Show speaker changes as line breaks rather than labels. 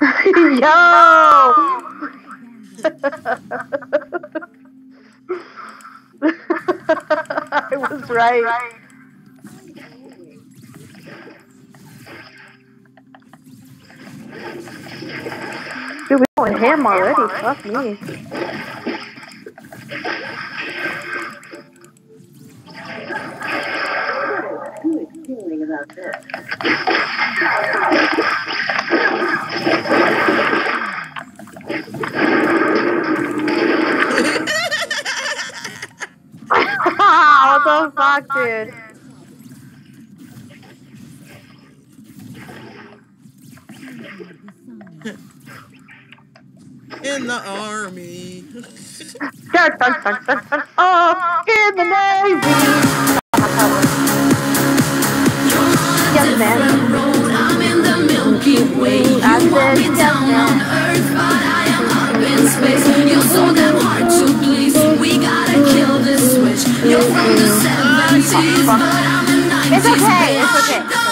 Yo! I was right. Dude, we going ham already. Fuck me.
Good feeling about this.
What the fuck, dude?
In the army.
Oh, in the Navy. Yes, man.
I'm in the Milky Way. You want me down on Earth, but I am up in space. You're so damn hard to please. We gotta kill this switch. You're from the 70s, but I'm the 90s.
It's okay. It's okay.